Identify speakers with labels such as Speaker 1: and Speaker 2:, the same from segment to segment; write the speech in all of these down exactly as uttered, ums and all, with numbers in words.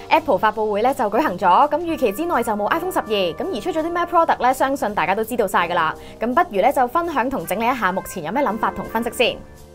Speaker 1: Apple 發佈會咧就舉行咗，咁預期之內就冇 iPhone 十二，咁而出咗啲咩 product 咧，相信大家都知道晒㗎啦。咁不如咧就分享同整理一下目前有咩諗法同分析先。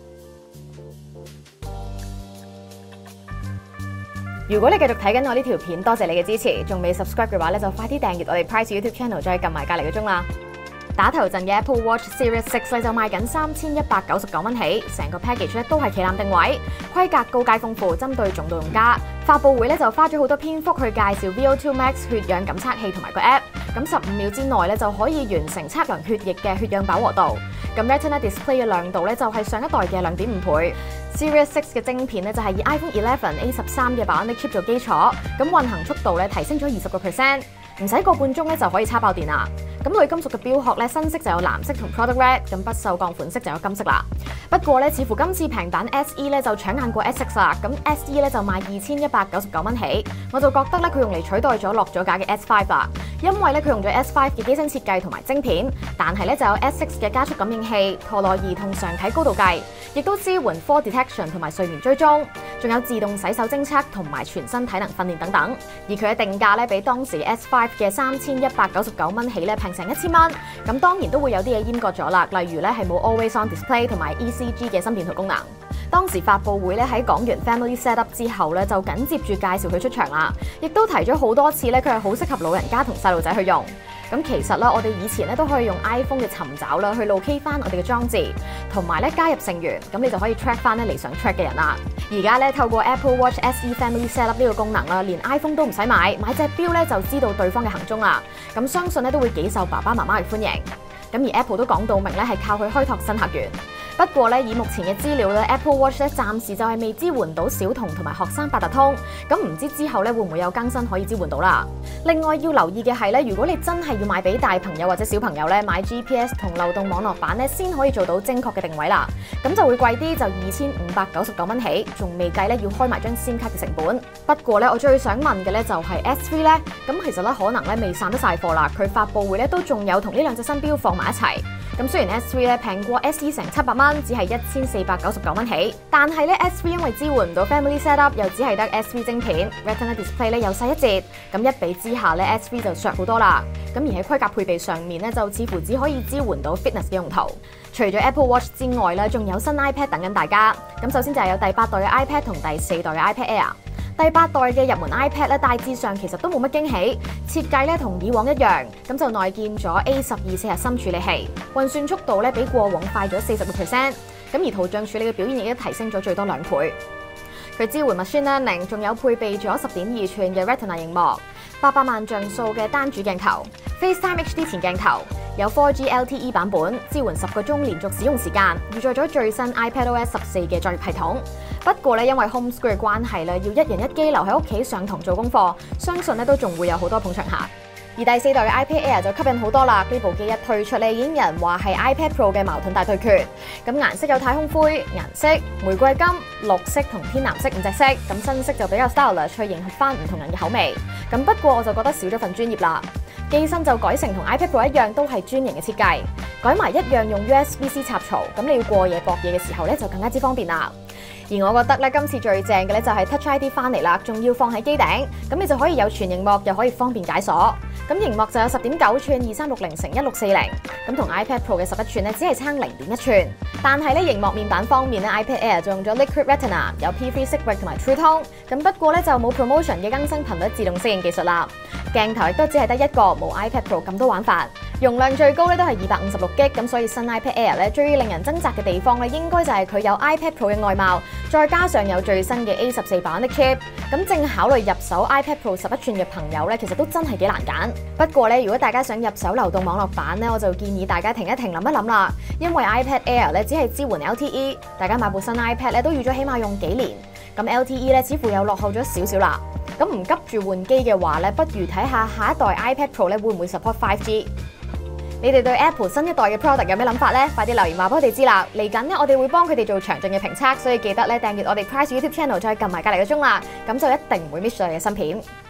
Speaker 1: 如果你繼續睇緊我呢條片，多謝你嘅支持。仲未 subscribe 嘅話咧，就快啲訂閱我哋 Price YouTube Channel， 再撳埋隔離個鐘啦。打頭陣嘅 Apple Watch Series Six 咧就賣緊三千一百九十九蚊起，成個 package 咧都係旗艦定位，規格高階豐富，針對重度用家。發佈會咧就花咗好多篇幅去介紹 V O 二 Max 血氧感測器同埋個 app， 咁十五秒之內咧就可以完成測量血液嘅血氧飽和度。咁 Retina Display 嘅亮度咧就係上一代嘅兩點五倍。Series Six 嘅晶片咧就係以 iPhone Eleven A 十三嘅 Bionic Chip 做基礎，咁運行速度咧提升咗二十個 percent， 唔使個半鐘咧就可以叉爆電啦。咁鋁金屬嘅錶殼咧，新色就有藍色同 Product Red， 咁不鏽鋼款式就有金色啦。不過咧，似乎今次平版 S E 咧就搶眼過 S Six 啦。咁 S E 咧就賣二千一百九十九蚊起，我就覺得咧佢用嚟取代咗落咗架嘅 S Five 啦。因為咧佢用咗 S Five 嘅機身設計同埋晶片，但係咧就有 S Six 嘅加速感應器、陀螺儀同常軌高度計，亦都支援 Fall Detection 同埋睡眠追蹤，仲有自動洗手偵測同埋全身體能訓練等等。而佢嘅定價咧比當時 S Five 嘅三千一百九十九蚊起咧平成一千蚊。咁當然都會有啲嘢閹割咗啦，例如咧係冇 Always On Display 同埋 E C G 嘅心電圖功能。當時發佈會咧喺講完 Family Setup 之後咧，就緊接住介紹佢出場啦，亦都提咗好多次咧，佢係好適合老人家同細路仔去用。咁其實咧，我哋以前咧都可以用 iPhone 嘅尋找啦，去 locate 翻我哋嘅裝置，同埋咧加入成員，咁你就可以 track 翻咧你想 track 嘅人啦。而家咧透過 Apple Watch S E Family Setup 呢個功能啦，連 iPhone 都唔使買，買隻錶咧就知道對方嘅行蹤啦。咁相信咧都會幾受爸爸媽媽嘅歡迎。咁而 Apple 都講到明咧係靠佢開拓新客源。不過咧，以目前嘅資料咧 ，Apple Watch 咧暫時就係未支援到小童同埋學生八達通，咁唔知之後咧會唔會有更新可以支援到啦？另外要留意嘅係咧，如果你真係要買俾大朋友或者小朋友咧，買 G P S 同流動網絡版咧先可以做到精確嘅定位啦，咁就會貴啲，就二千五百九十九蚊起，仲未計咧要開埋張 SIM 卡嘅成本。不過咧，我最想問嘅咧就係 S Three 咧，咁其實咧可能咧未散得晒貨啦，佢發佈會咧都仲有同呢兩隻新錶放埋一齊。咁雖然 S Three 咧平過 S E 成七百蚊，只係一千四百九十九蚊起，但係咧 S Three 因為支援唔到 Family Setup， 又只係得 S Three 晶片 ，Retina Display 咧又細一截，咁一比之下咧 S Three 就削好多啦。咁而喺規格配備上面咧，就似乎只可以支援到 fitness 嘅用途。除咗 Apple Watch 之外咧，仲有新 iPad 等緊大家。咁首先就係有第八代嘅 iPad 同第四代嘅 iPad Air。第八代嘅入門 iPad 咧，大致上其實都冇乜驚喜，設計咧同以往一樣，咁就內建咗 A 十二四核心處理器，運算速度咧比過往快咗四十個 percent， 咁而圖像處理嘅表現亦都提升咗最多兩倍。佢支援 Machine Learning， 仲有配備咗十點二寸嘅 Retina 螢幕，八百萬像素嘅單主鏡頭 ，FaceTime H D 前鏡頭，有 four G L T E 版本，支援十個鐘連續使用時間，預載咗最新 iPadOS 十四嘅作業系統。不過咧，因為 homeschool 嘅關係咧，要一人一機留喺屋企上堂做功課，相信咧都仲會有好多捧場客。而第四代嘅 iPad Air 就吸引好多啦，呢部機一推出咧，已經有人話係 iPad Pro 嘅矛盾大對決。咁顏色有太空灰、顏色、玫瑰金、綠色同天藍色五隻色，咁新色就比較 stylish，去迎合翻唔同人嘅口味。咁不過我就覺得少咗份專業啦。機身就改成同 iPad Pro 一樣，都係專型嘅設計，改埋一樣用 U S B C 插槽，咁你要過夜駁嘢嘅時候咧就更加之方便啦。而我覺得咧，今次最正嘅咧就係 Touch I D 翻嚟啦，仲要放喺機頂，咁你就可以有全螢幕，又可以方便解鎖。咁螢幕就有十點九寸二三六零乘一六四零，咁同 iPad Pro 嘅十一寸咧只係差零點一寸。但係咧，螢幕面板方面咧 ，iPad Air 就用咗 Liquid Retina， 有 P 三 Civic 同埋 True Tone。咁不過咧就冇 Promotion 嘅更新頻率自動適應技術啦。鏡頭亦都只係得一個，冇 iPad Pro 咁多玩法。容量最高咧都係二百五十六 G， 咁所以新 iPad Air 咧最令人掙扎嘅地方咧，應該就係佢有 iPad Pro 嘅外貌，再加上有最新嘅 A 十四 Bionic Chip。咁正考慮入手 iPad Pro 十一寸嘅朋友咧，其實都真係幾難揀。不過咧，如果大家想入手流動網絡版咧，我就建議大家停一停，諗一諗啦。因為 iPad Air 咧只係支援 L T E， 大家買部新 iPad 咧都預咗起碼用幾年。咁 L T E 咧似乎又落後咗少少啦。咁唔急住換機嘅話咧，不如睇下下一代 iPad Pro 咧會唔會 support 五 G。你哋對 Apple 新一代嘅 product 有咩諗法呢？快啲留言話俾我哋知啦！嚟緊咧，我哋會幫佢哋做詳盡嘅評測，所以記得咧訂閱我哋 Price YouTube Channel， 再撳埋隔離個鐘啦，咁就一定唔會 miss 咗你嘅新片。